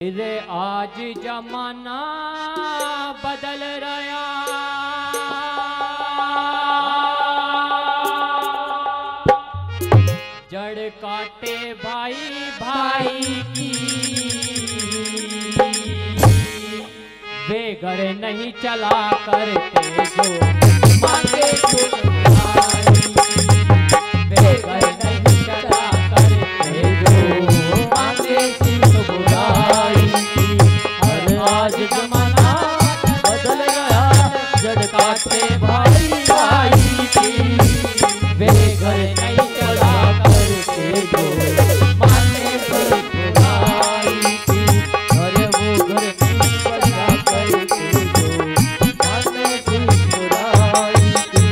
रे आज जमाना बदल रहा, जड़ काटे भाई भाई की, वे घर नहीं चला करते जो मांगे सुनाई, वे घर नहीं चला करते जो मांगे सुनाई। आज जमाना बदल गया, जड़ काटे भाई भाई की, वे घर नहीं चला करते जो माने सुनाई की, अरे वो घर नहीं चला करते जो माने सुनाई की।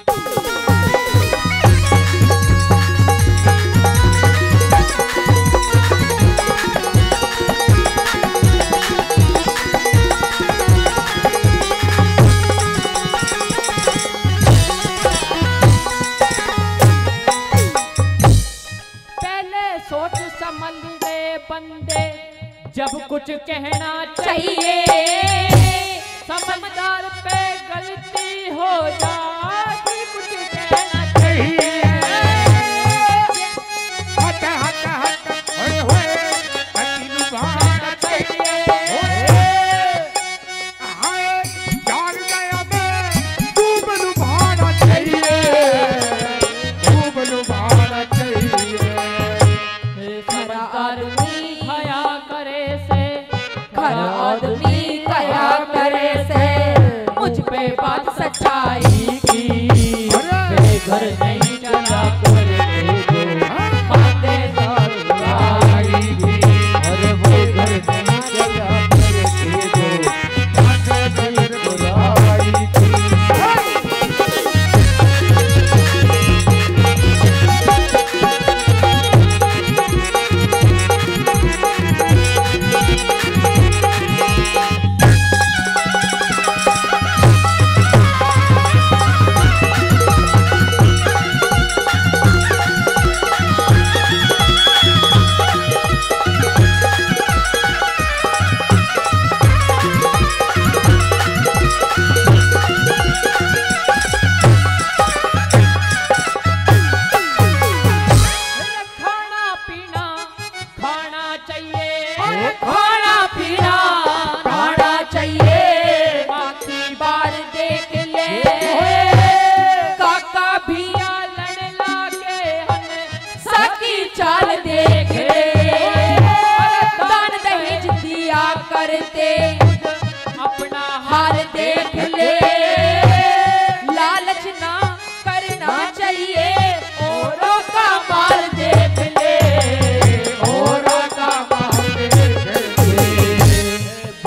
सोच समझ ले बंदे जब कुछ कहना चाहिए, समझदार पे गलती हो जाती कुछ कहना चाहिए। हट हट हट होए होए कहना चाहिए, हाय जान गया मैं खूब लुभाना चाहिए, खूब लुभाना चाहिए। आदमी कया करे से मुझ पे बात सच्चाई की, वे घर नहीं चला करते जो मांगे सुनाई की, अरे वो घर नहीं चला करते जो मांगे सुनाई की। चाल देख दान दहेज दिया करते अपना हाल देख ले, लालच ना करना चाहिए औरों का माल देख ले, औरों का माल देख ले।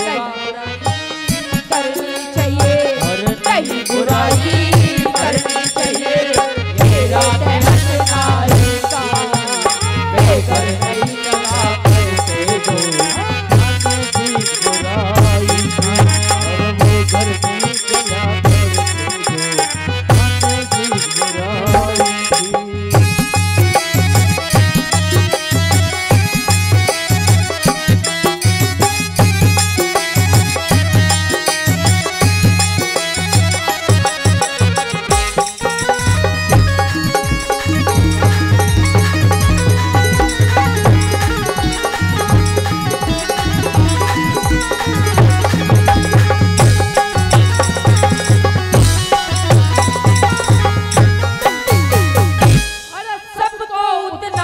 करनी चाहिए नहीं बुराई करनी चाहिए, मेरा हंसना घर नहीं चला करते जो मांगे सुनाई की, और वो घर नहीं चला करते जो मांगे सुनाई की।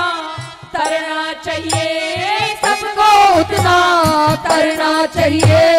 करना चाहिए।